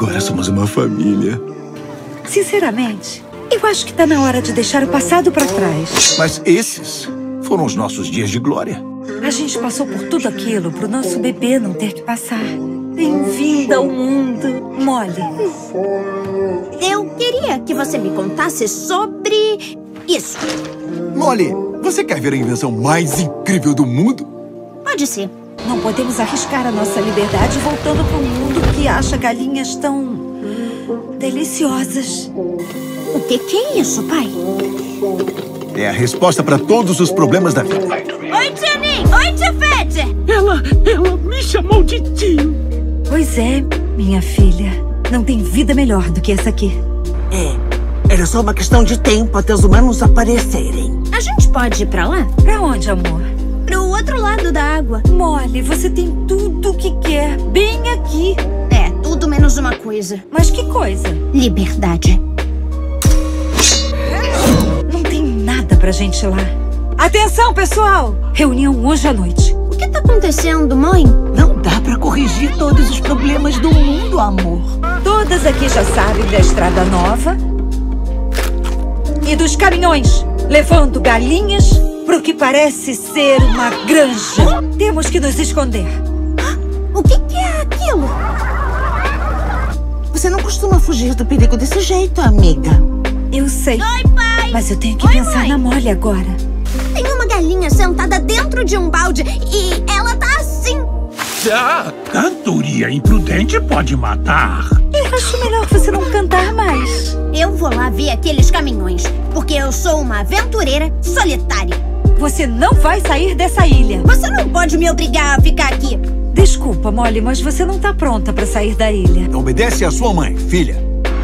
Agora somos uma família. Sinceramente, eu acho que tá na hora de deixar o passado pra trás. Mas esses foram os nossos dias de glória. A gente passou por tudo aquilo pro nosso bebê não ter que passar. Bem-vinda ao mundo, Molly. Eu queria que você me contasse sobre isso. Molly, você quer ver a invenção mais incrível do mundo? Pode ser. Não podemos arriscar a nossa liberdade voltando para um mundo que acha galinhas tão deliciosas. O que é isso, pai? É a resposta para todos os problemas da vida. Oi, tia Nin! Oi, tia Fete! Ela me chamou de tio. Pois é, minha filha. Não tem vida melhor do que essa aqui. Era só uma questão de tempo até os humanos aparecerem. A gente pode ir pra lá? Pra onde, amor? Pro outro lado da água. Molly, você tem tudo o que quer, bem aqui. É, tudo menos uma coisa. Mas que coisa? Liberdade. Não tem nada pra gente lá. Atenção, pessoal! Reunião hoje à noite. O que tá acontecendo, mãe? Não dá pra corrigir todos os problemas do mundo, amor. Todas aqui já sabem da estrada nova e dos caminhões levando galinhas pro que parece ser uma granja. Temos que nos esconder. O que é aquilo? Você não costuma fugir do perigo desse jeito, amiga. Eu sei. Oi, pai! Mas eu tenho que pensar mãe. na Molly agora. Tem uma galinha sentada dentro de um balde e ela tá assim. Cantoria imprudente pode matar. Eu acho melhor você não cantar mais. Eu vou lá ver aqueles caminhões, porque eu sou uma aventureira solitária. Você não vai sair dessa ilha. Você não pode me obrigar a ficar aqui. Desculpa, Molly, mas você não tá pronta pra sair da ilha. Obedece à sua mãe, filha.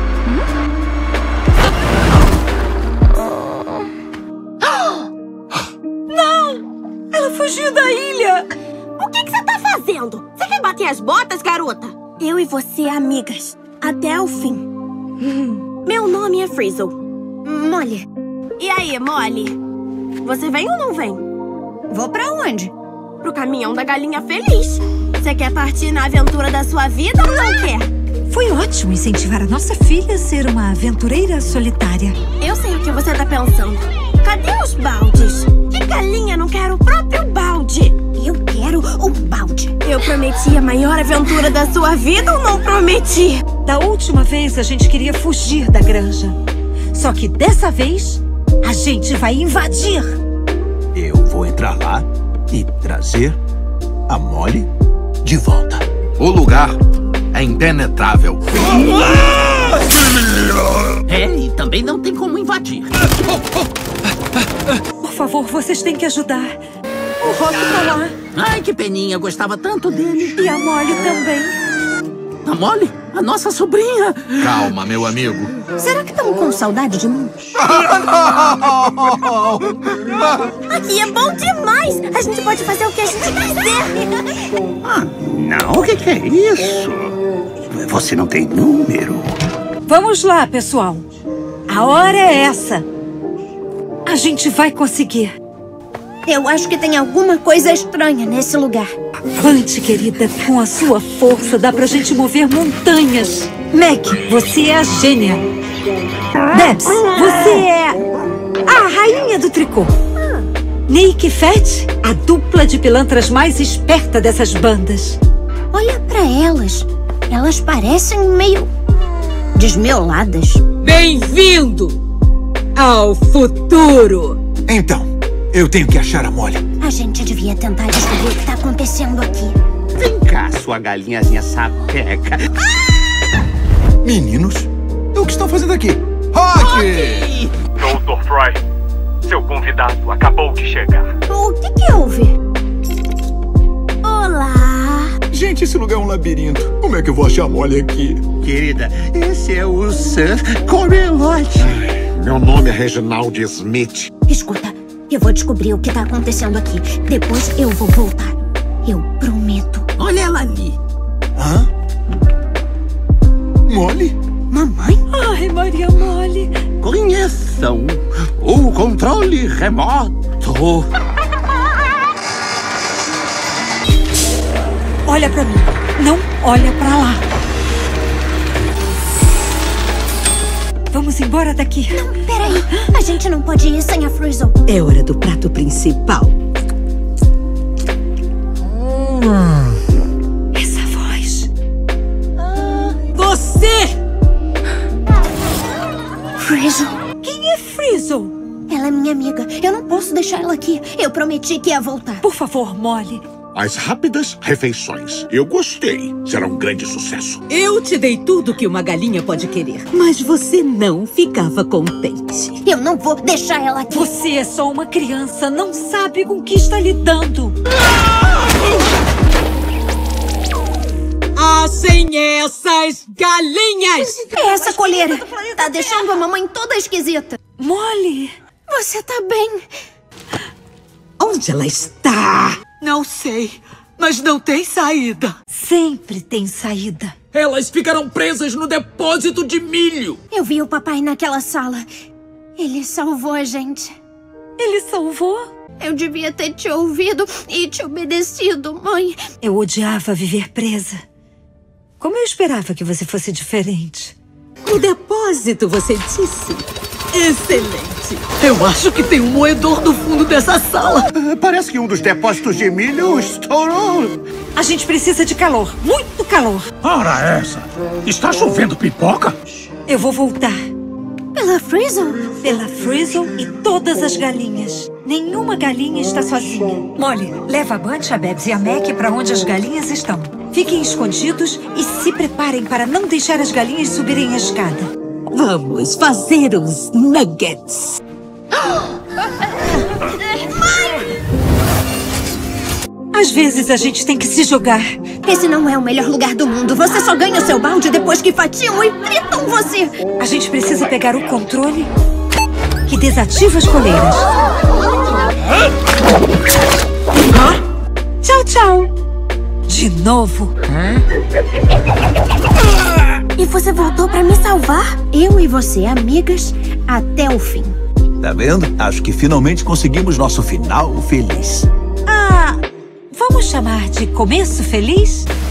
Ela fugiu da ilha. O que você tá fazendo? Você quer bater as botas, garota? Eu e você, amigas. Até o fim. Meu nome é Frizzle. Molly. E aí, Molly? Você vem ou não vem? Vou pra onde? Pro caminhão da galinha feliz. Você quer partir na aventura da sua vida ou não quer? Foi ótimo incentivar a nossa filha a ser uma aventureira solitária. Eu sei o que você tá pensando. Cadê os baldes? Que galinha não quer o próprio balde? Eu quero o balde. Eu prometi a maior aventura da sua vida ou não prometi? Da última vez a gente queria fugir da granja. Só que dessa vez a gente vai invadir. Eu vou entrar lá e trazer a Molly de volta. O lugar é impenetrável. E também não tem como invadir. Por favor, vocês têm que ajudar. O Rock tá lá. Ai, que peninha, gostava tanto dele. E a Molly também. A Molly? A nossa sobrinha. Calma, meu amigo. Será que estamos com saudade de mim? Aqui é bom demais! A gente pode fazer o que a gente quiser! Não, o que é isso? Você não tem número. Vamos lá, pessoal. A hora é essa. A gente vai conseguir. Eu acho que tem alguma coisa estranha nesse lugar. Avante, querida. Com a sua força dá pra gente mover montanhas. Meg, você é a gênia. Debs, você é a rainha do tricô. Nick e Fat, a dupla de pilantras mais esperta dessas bandas. Olha pra elas. Elas parecem meio desmioladas. Bem-vindo ao futuro. Então, eu tenho que achar a Molly. A gente devia tentar descobrir o que tá acontecendo aqui. Vem cá, sua galinhazinha sapeca. Meninos, o que estão fazendo aqui? Rock! Dr. Fry, seu convidado acabou de chegar. O que houve? Olá! Gente, esse lugar é um labirinto. Como é que eu vou achar a Molly aqui? Querida, esse é o Sir Comelote. Meu nome é Reginald Smith. Escuta, eu vou descobrir o que tá acontecendo aqui. Depois eu vou voltar. Eu prometo. Olha ela ali. Hã? Molly? Mamãe? Ai, Maria Molly. Conheçam o controle remoto. Olha pra mim. Não olha pra lá. Vamos embora daqui. Não, peraí. A gente não pode ir sem a Frizzle. É hora do prato principal. Essa voz. Você! Frizzle. Quem é Frizzle? Ela é minha amiga. Eu não posso deixar ela aqui. Eu prometi que ia voltar. Por favor, Molly. As rápidas refeições. Eu gostei. Será um grande sucesso. Eu te dei tudo que uma galinha pode querer. Mas você não ficava contente. Eu não vou deixar ela aqui. Você é só uma criança, não sabe com o que está lidando. Assem essas galinhas! É essa coleira. Tá deixando a mamãe toda esquisita. Molly. Você tá bem? Onde ela está? Não sei, mas não tem saída. Sempre tem saída. Elas ficaram presas no depósito de milho. Eu vi o papai naquela sala. Ele salvou a gente. Ele salvou? Eu devia ter te ouvido e te obedecido, mãe. Eu odiava viver presa. Como eu esperava que você fosse diferente. O depósito, você disse? Excelente. Eu acho que tem um moedor no fundo dessa sala. Parece que um dos depósitos de milho estourou. A gente precisa de calor, muito calor. Ora essa! Está chovendo pipoca? Eu vou voltar. Pela Frizzle? Pela Frizzle e todas as galinhas. Nenhuma galinha está sozinha. Molly, leva a Bunch, a Babs e a Mac para onde as galinhas estão. Fiquem escondidos e se preparem para não deixar as galinhas subirem a escada. Vamos fazer uns nuggets. Às vezes a gente tem que se jogar. Esse não é o melhor lugar do mundo. Você só ganha o seu balde depois que fatiam e fritam você. A gente precisa pegar o controle que desativa as coleiras. Tchau, tchau. De novo. E você voltou pra me salvar? Eu e você, amigas, até o fim. Tá vendo? Acho que finalmente conseguimos nosso final feliz. Vamos chamar de começo feliz?